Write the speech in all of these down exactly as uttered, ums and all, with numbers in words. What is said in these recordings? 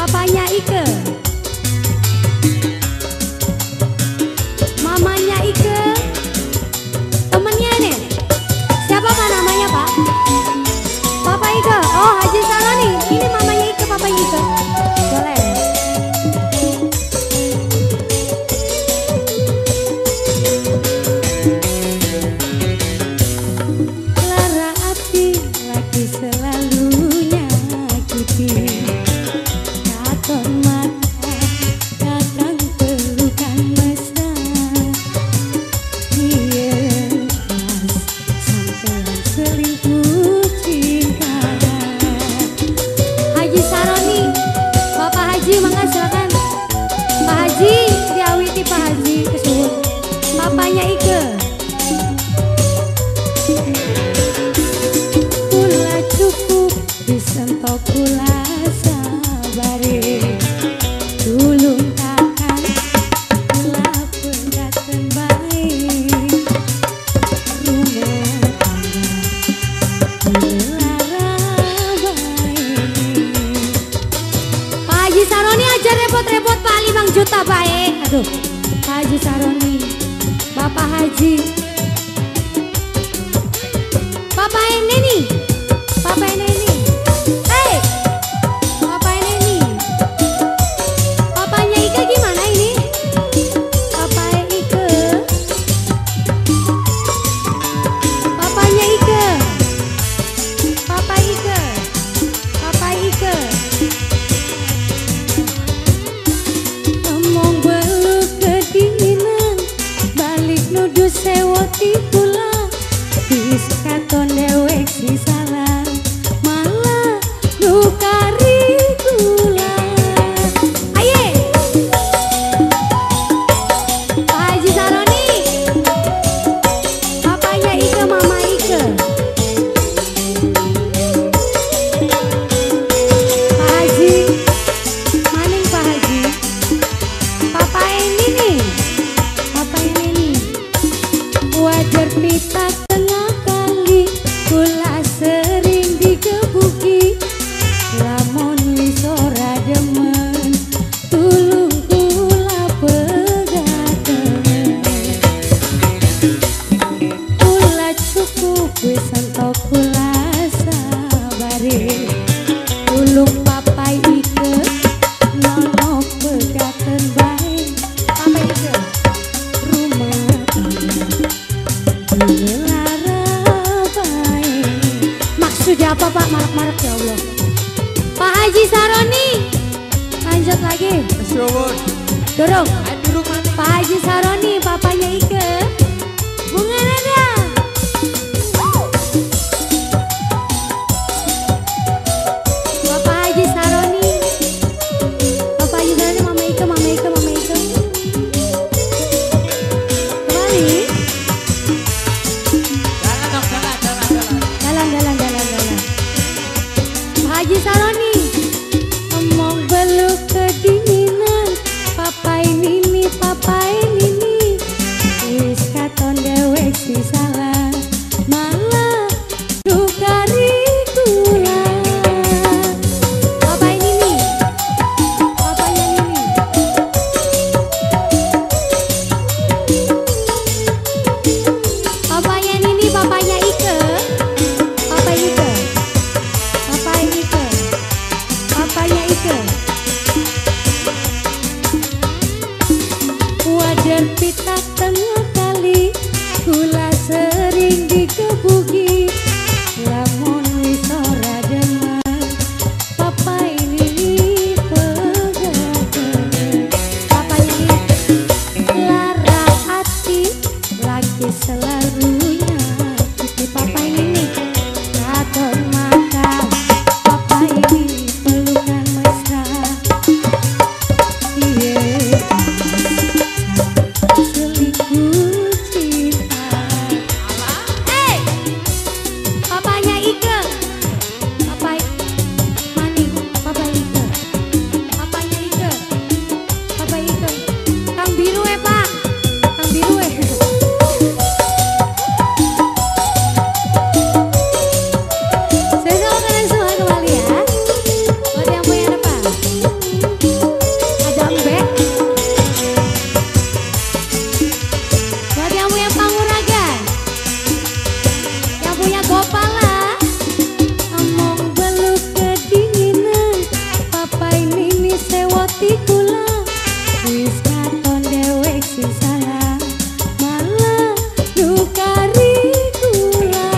papanya Ike, mamanya Ike, temennya nih. Siapa pak namanya pak? Papa Ike. Oh Haji Saroni. Ini mamanya Ike, papanya Ike. Boleh. Lara hati lagi selalu nyakiti. Katon mata kadang pelukan mesra. Iya mas sampean selingkuh cinta. Haji Saroni, Bapak Haji mangga silakan. Pak Haji diawiti Pak Haji kesuwun. Papanya Ike. Kula cukup disentok kula sabari. Tulung takkan kula pendaten baik. Rumah tangga dilara baik. Pak Haji Saroni aja repot-repot Pak limang juta baik. Aduh Pak Haji Saroni, Bapak Haji, Bapak ini nih, Bapak ini nih, hey, Bapak ini nih, papanya Ike gimana ini? Bapak Ike, papanya Ike, Bapak Ike, Bapak Ike. Ngomong beluk kedinginan, balik nuduh sewoti pula. Bis katon dewek si salah, malah nukari kula. Aye, Pak Haji Saroni, papanya Ike, mama Ike. Pak Haji, maning Pak Haji. Papa ini nih, papa ini nih. Wajar pita tengah kali, kula sering digebuki. Lamun wis ora demen, tulung kula pegaten. Kula cukup wis entok kula sabari. Tulung papa Ike, nono pegaten bae. Papa Ike, rumah tangga dilara bae. Maksudnya apa Pak? Marak-marak ya Allah. Pak Haji Saroni, lanjut lagi. Dorong. Pak Haji Saroni, papanya Ike. Bunga nada. Bapak Haji Saroni, Bapak Haji Saroni, mama Ike, mama Ike, mama Ike. Kembali. Jalan dong, jalan, jalan, jalan. Dalam, dalam, dalam, dalam. Pak Haji Saroni, ngomong beluk kedinginan. Papa ini nih, papa ini nih. Wis ati kula wis katon dewek sing salah malah dukari kula.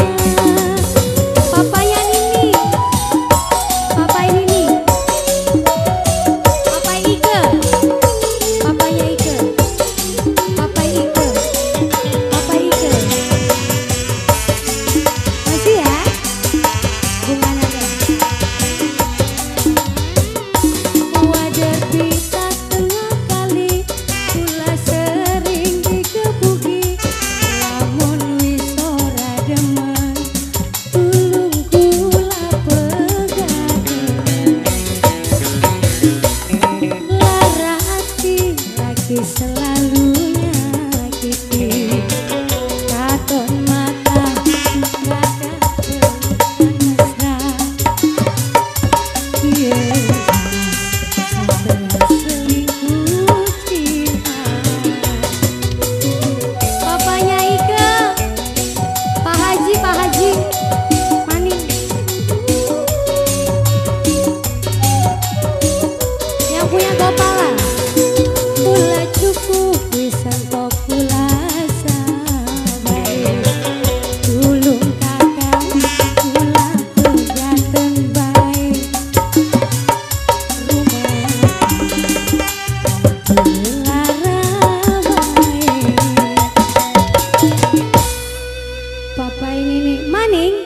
Papanya Nini, Papa Nini, Papa Ike, Papanya Ike, Papa Ike, Papa Ike. Masih ya? Bunganya deh. Wajar kita tengah kali kula sering dikebuki lamun wis ora demen tulung kula pegaten lara hati lagi selalunya gitu katon mata gak ada mesra yeah. Papanya Ike, Pak Haji, Pak Haji, Maning. Yang punya Gopala, kula cukup bisa kok kula sabar. Tulung kakak, kula kegiatan baik. Papa ini nih Maning.